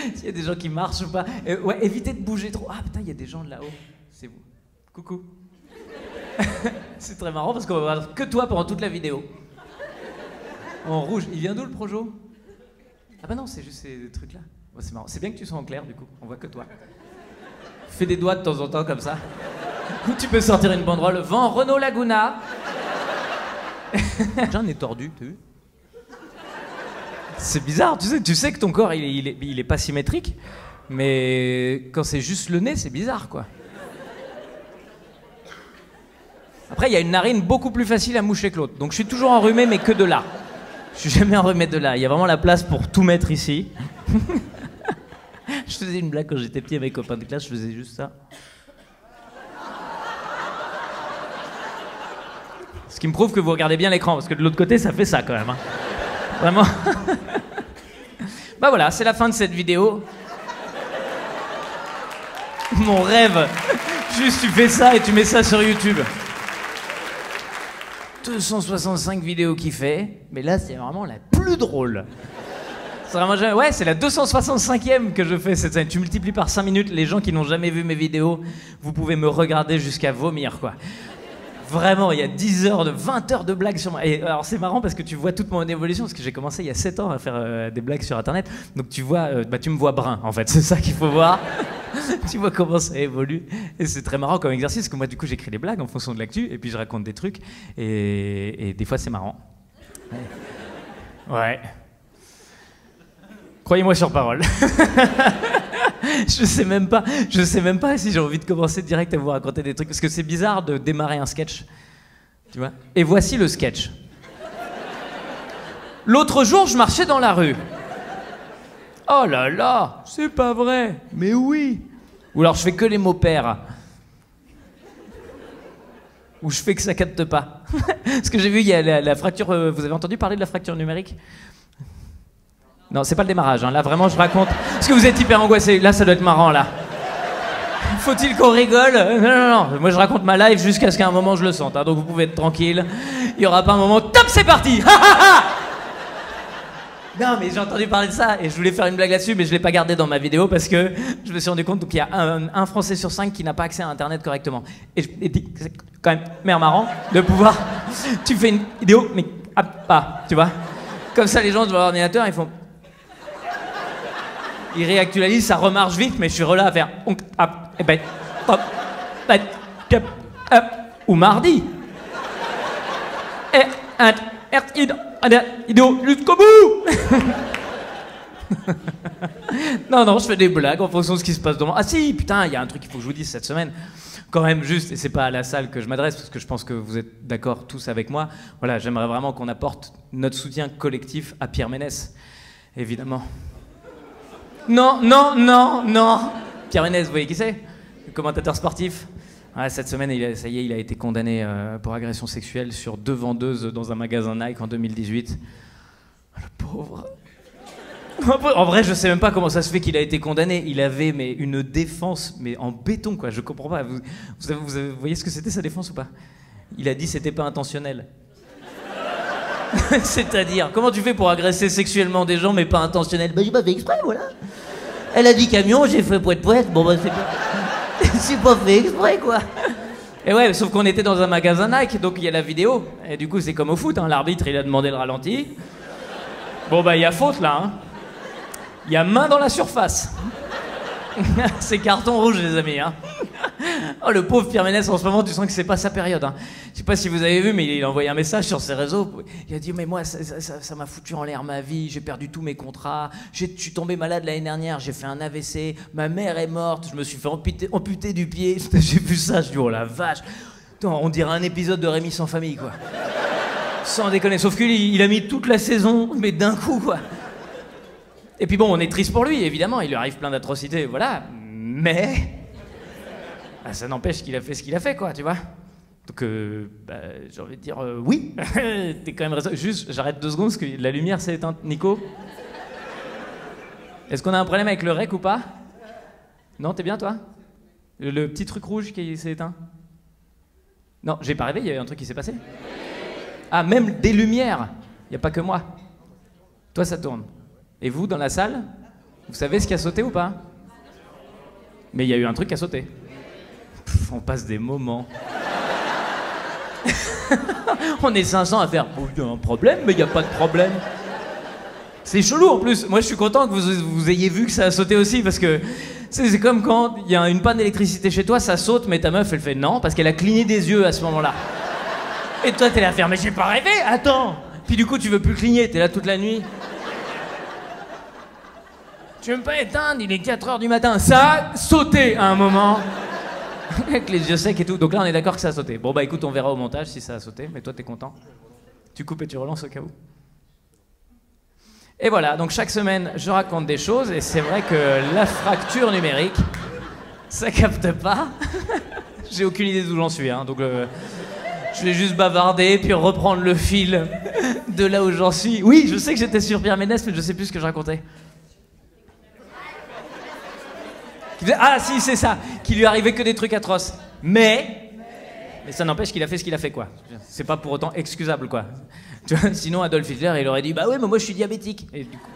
S'il y a des gens qui marchent ou pas. Ouais, évitez de bouger trop. Ah putain, il y a des gens de là-haut. C'est vous. Coucou. C'est très marrant parce qu'on va voir que toi pendant toute la vidéo. En rouge. Il vient d'où le projo? Ah bah non, c'est juste ces trucs-là. Ouais, c'est marrant. C'est bien que tu sois en clair du coup. On voit que toi. Fais des doigts de temps en temps comme ça. Ou tu peux sortir une banderole. Vent Renault Laguna. J'en ai tordu, t'as vu? C'est bizarre, tu sais que ton corps il est pas symétrique, mais quand c'est juste le nez, c'est bizarre quoi. Après, il y a une narine beaucoup plus facile à moucher que l'autre, donc je suis toujours enrhumé, mais que de là. Je suis jamais enrhumé de là. Il y a vraiment la place pour tout mettre ici. Je faisais une blague quand j'étais petit avec mes copains de classe, je faisais juste ça. Ce qui me prouve que vous regardez bien l'écran, parce que de l'autre côté, ça fait ça quand même. Hein. Vraiment. Bah voilà, c'est la fin de cette vidéo. Mon rêve. Juste, tu fais ça et tu mets ça sur YouTube. 265 vidéos kiffées, mais là, c'est vraiment la plus drôle. C'est vraiment jamais... Ouais, c'est la 265e que je fais cette semaine. Tu multiplies par 5 minutes, les gens qui n'ont jamais vu mes vidéos, vous pouvez me regarder jusqu'à vomir, quoi. Vraiment, il y a 10 heures, 20 heures de blagues sur moi. Et alors c'est marrant parce que tu vois toute mon évolution, parce que j'ai commencé il y a 7 ans à faire des blagues sur Internet. Donc tu vois, tu me vois brun en fait, c'est ça qu'il faut voir. Tu vois comment ça évolue. Et c'est très marrant comme exercice, parce que moi du coup j'écris des blagues en fonction de l'actu, et puis je raconte des trucs, et des fois c'est marrant. Ouais. Croyez-moi sur parole. Je sais même pas si j'ai envie de commencer direct à vous raconter des trucs, parce que c'est bizarre de démarrer un sketch, tu vois. Et voici le sketch. L'autre jour, je marchais dans la rue. Oh là là, c'est pas vrai. Mais oui. Ou alors je fais que les mots pairs. Ou je fais que ça capte pas. Parce que j'ai vu, il y a la fracture. Vous avez entendu parler de la fracture numérique? Non, c'est pas le démarrage, hein. Là vraiment je raconte. Parce que vous êtes hyper angoissé, là ça doit être marrant là. Faut-il qu'on rigole? Non, moi je raconte ma life jusqu'à ce qu'à un moment je le sente, hein. Donc vous pouvez être tranquille. Il y aura pas un moment, top c'est parti. Non mais j'ai entendu parler de ça et je voulais faire une blague là-dessus, mais je l'ai pas gardé dans ma vidéo parce que je me suis rendu compte qu'il y a un Français sur 5 qui n'a pas accès à Internet correctement. Et c'est quand même marrant de pouvoir... Tu fais une vidéo, mais pas, tu vois. Comme ça les gens devant l'ordinateur, ils font... Il réactualise, ça remarche vite, mais je suis là à faire... Ou mardi. Idiot jusqu'au bout. Non, je fais des blagues en fonction de ce qui se passe devant. Ah si, putain, il y a un truc qu'il faut que je vous dise cette semaine. Quand même juste, et c'est pas à la salle que je m'adresse, parce que je pense que vous êtes d'accord tous avec moi. Voilà, j'aimerais vraiment qu'on apporte notre soutien collectif à Pierre Ménès, évidemment. Non. Pierre Ménès, vous voyez qui c'est? Le commentateur sportif. Ouais, cette semaine, ça y est, il a été condamné pour agression sexuelle sur 2 vendeuses dans un magasin Nike en 2018. Le pauvre. En vrai, je sais même pas comment ça se fait qu'il a été condamné. Il avait une défense, mais en béton, quoi. Je comprends pas. Vous voyez ce que c'était sa défense ou pas? Il a dit c'était pas intentionnel. C'est-à-dire, comment tu fais pour agresser sexuellement des gens mais pas intentionnel? Bah j'ai pas fait exprès, voilà. Elle a dit camion, j'ai fait poète. Bon bah c'est pas... c'est pas fait exprès, quoi. Et ouais, sauf qu'on était dans un magasin Nike, donc il y a la vidéo. Et du coup c'est comme au foot, hein. L'arbitre il a demandé le ralenti. Bon bah il y a faute là, hein. Il y a main dans la surface. C'est carton rouge, les amis, hein. Oh, le pauvre Pierre Ménès, en ce moment, tu sens que c'est pas sa période, hein. Je sais pas si vous avez vu, mais il a envoyé un message sur ses réseaux. Il a dit, mais moi, ça m'a foutu en l'air ma vie, j'ai perdu tous mes contrats, je suis tombé malade l'année dernière, j'ai fait un AVC, ma mère est morte, je me suis fait amputer du pied. J'ai vu ça, je dis, oh la vache. Attends, on dirait un épisode de Rémi sans famille, quoi. Sans déconner, sauf qu'il a mis toute la saison, mais d'un coup, quoi. Et puis bon, on est triste pour lui, évidemment, il lui arrive plein d'atrocités, voilà, mais... Bah, ça n'empêche qu'il a fait ce qu'il a fait, quoi, tu vois. Donc, j'ai envie de dire oui, t'es quand même raison. Juste, j'arrête 2 secondes parce que la lumière s'est éteinte. Nico? Est-ce qu'on a un problème avec le rec ou pas? Non, t'es bien, toi? Le petit truc rouge qui s'est éteint? Non, j'ai pas rêvé, il y a eu un truc qui s'est passé? Ah, même des lumières. Il n'y a pas que moi. Toi, ça tourne. Et vous, dans la salle? Vous savez ce qui a sauté ou pas? Mais il y a eu un truc qui a sauté. Pff, on passe des moments. On est 500 à faire « Il y a un problème, mais il n'y a pas de problème. » C'est chelou en plus. Moi, je suis content que vous ayez vu que ça a sauté aussi, parce que c'est comme quand il y a une panne d'électricité chez toi, ça saute, mais ta meuf, elle fait non, parce qu'elle a cligné des yeux à ce moment-là. Et toi, t'es là à faire « Mais j'ai pas rêvé, attends !» Puis du coup, tu veux plus cligner, t'es là toute la nuit. Tu veux pas éteindre, il est 4h du matin. Ça a sauté à un moment. Avec les yeux secs et tout. Donc là, on est d'accord que ça a sauté. Bon, bah écoute, on verra au montage si ça a sauté. Mais toi, t'es content? Tu coupes et tu relances au cas où. Et voilà, donc chaque semaine, je raconte des choses. Et c'est vrai que la fracture numérique, ça capte pas. J'ai aucune idée d'où j'en suis. Hein, donc je vais juste bavarder, puis reprendre le fil de là où j'en suis. Oui, je sais que j'étais sur Pierre Ménès, mais je sais plus ce que je racontais. Ah si, c'est ça, qu'il lui arrivait que des trucs atroces. Mais ça n'empêche qu'il a fait ce qu'il a fait, quoi. C'est pas pour autant excusable, quoi. Tu vois, sinon Adolf Hitler, il aurait dit « Bah ouais, mais moi je suis diabétique. » Et du coup...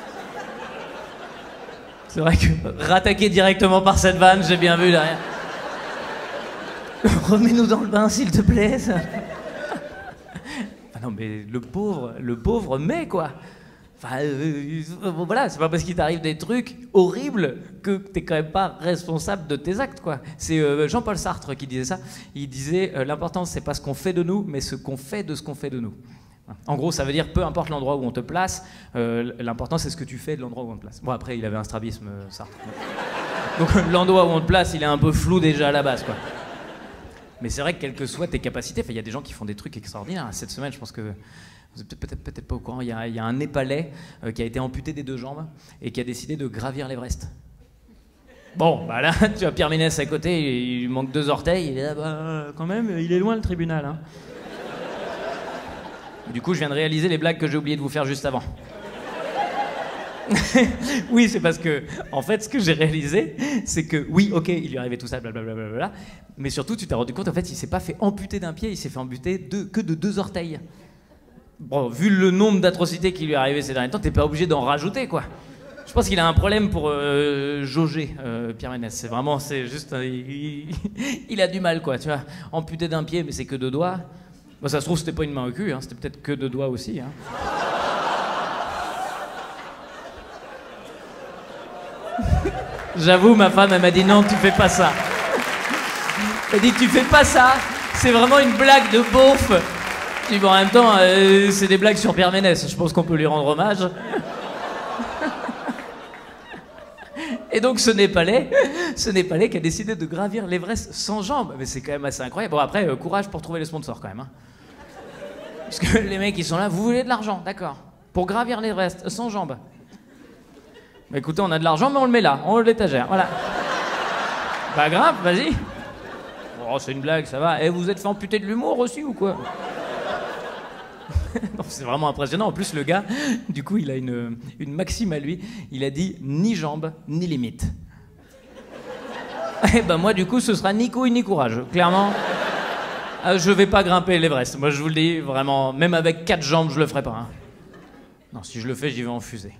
C'est vrai que rattaquer directement par cette vanne, j'ai bien vu derrière. Remets-nous dans le bain, s'il te plaît. Ah non, mais le pauvre mais, quoi. Enfin, voilà, c'est pas parce qu'il t'arrive des trucs horribles que t'es quand même pas responsable de tes actes, quoi. C'est Jean-Paul Sartre qui disait ça. Il disait l'important, c'est pas ce qu'on fait de nous, mais ce qu'on fait de ce qu'on fait de nous. En gros, ça veut dire peu importe l'endroit où on te place, l'important c'est ce que tu fais de l'endroit où on te place. Bon, après, il avait un strabisme, Sartre. Donc l'endroit où on te place, il est un peu flou déjà à la base, quoi. Mais c'est vrai que quelles que soient tes capacités, il y a des gens qui font des trucs extraordinaires. Cette semaine, je pense que vous êtes peut-être pas au courant, il y a un Népalais qui a été amputé des 2 jambes et qui a décidé de gravir l'Everest. Bon, bah là, tu as Pierre Ménès à côté, il lui manque 2 orteils, il est là, bah quand même, il est loin le tribunal. Hein. Du coup, je viens de réaliser les blagues que j'ai oublié de vous faire juste avant. Oui, c'est parce que, en fait, ce que j'ai réalisé, c'est que, oui, ok, il lui arrivait tout ça, blablabla, mais surtout, tu t'es rendu compte, en fait, il s'est pas fait amputer d'un pied, il s'est fait amputer que de 2 orteils. Bon, vu le nombre d'atrocités qui lui est arrivé ces derniers temps, t'es pas obligé d'en rajouter, quoi. Je pense qu'il a un problème pour jauger, Pierre Ménès. C'est juste, il a du mal, quoi, tu vois. Amputé d'un pied, mais c'est que 2 doigts. Bon, ça se trouve, c'était pas une main au cul, hein, c'était peut-être que 2 doigts aussi, hein. J'avoue, ma femme, elle m'a dit non, tu fais pas ça. Elle dit tu fais pas ça, c'est vraiment une blague de beauf. Je dis bon, en même temps, c'est des blagues sur Pierre Ménès, je pense qu'on peut lui rendre hommage. Et donc ce Népalais qui a décidé de gravir l'Everest sans jambes. Mais c'est quand même assez incroyable. Bon après, courage pour trouver les sponsors quand même. Hein. Parce que les mecs, ils sont là, vous voulez de l'argent, d'accord. Pour gravir l'Everest sans jambes. Bah écoutez, on a de l'argent, mais on le met là, en haut de l'étagère, voilà. Pas grave, vas-y. Oh, c'est une blague, ça va. Et vous êtes fait amputer de l'humour aussi ou quoi? Non, c'est vraiment impressionnant. En plus, le gars, du coup, il a une maxime à lui. Il a dit ni jambes, ni limite. Et ben moi, du coup, ce sera ni couilles, ni courage. Clairement, je vais pas grimper l'Everest. Moi, je vous le dis, vraiment, même avec 4 jambes, je le ferai pas. Hein. Non, si je le fais, j'y vais en fusée.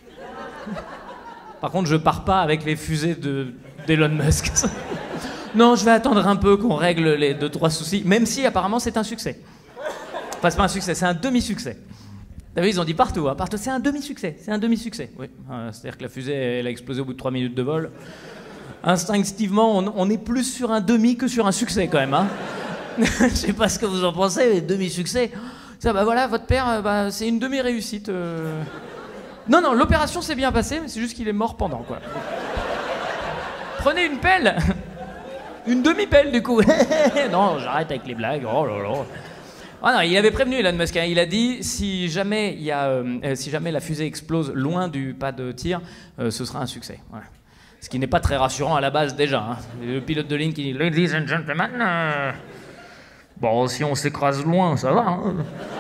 Par contre, je pars pas avec les fusées d'Elon Musk. Non, je vais attendre un peu qu'on règle les 2-3 soucis, même si apparemment c'est un succès. Enfin, c'est pas un succès, c'est un demi-succès. T'as vu, ils ont dit partout, hein, partout, c'est un demi-succès, c'est un demi-succès. Oui, c'est-à-dire que la fusée, elle a explosé au bout de 3 minutes de vol. Instinctivement, on est plus sur un demi que sur un succès quand même. Hein. Je sais pas ce que vous en pensez, mais demi-succès. Ça, bah voilà, votre père, c'est une demi-réussite. Non, l'opération s'est bien passée, mais c'est juste qu'il est mort pendant, quoi. Prenez une pelle. Une demi-pelle, du coup. Non, j'arrête avec les blagues. Oh là là. Ah non, il avait prévenu Elon Musk. Hein. Il a dit si jamais la fusée explose loin du pas de tir, ce sera un succès. Voilà. Ce qui n'est pas très rassurant à la base déjà. Hein. Le pilote de ligne qui dit Ladies and gentlemen, bon, si on s'écrase loin, ça va. Hein.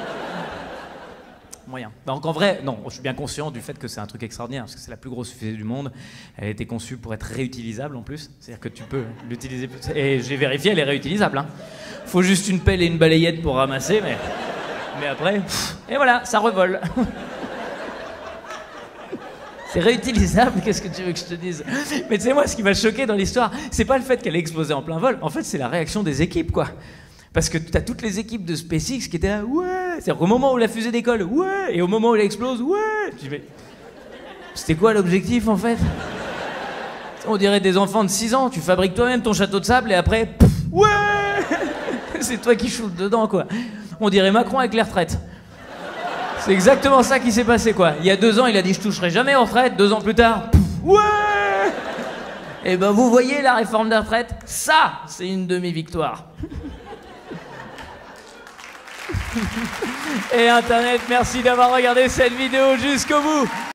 Moyen. Donc en vrai, non, je suis bien conscient du fait que c'est un truc extraordinaire, parce que c'est la plus grosse fusée du monde. Elle a été conçue pour être réutilisable en plus. C'est-à-dire que tu peux l'utiliser. Et j'ai vérifié, elle est réutilisable. Hein. Faut juste une pelle et une balayette pour ramasser, mais après... Et voilà, ça revole. C'est réutilisable, qu'est-ce que tu veux que je te dise? Mais tu sais, moi, ce qui m'a choqué dans l'histoire, c'est pas le fait qu'elle ait explosé en plein vol. En fait, c'est la réaction des équipes, quoi. Parce que t'as toutes les équipes de SpaceX qui étaient là, ouais. C'est-à-dire qu'au moment où la fusée décolle, ouais. Et au moment où elle explose, ouais. Tu dis, mais c'était quoi l'objectif, en fait? On dirait des enfants de 6 ans. Tu fabriques toi-même ton château de sable et après, pff, ouais. C'est toi qui shootes dedans, quoi. On dirait Macron avec les retraites. C'est exactement ça qui s'est passé, quoi. Il y a 2 ans, il a dit je toucherai jamais aux retraites. 2 ans plus tard, pff, ouais. Et ben vous voyez la réforme des retraites, ça, c'est une demi-victoire. Et Internet, merci d'avoir regardé cette vidéo jusqu'au bout.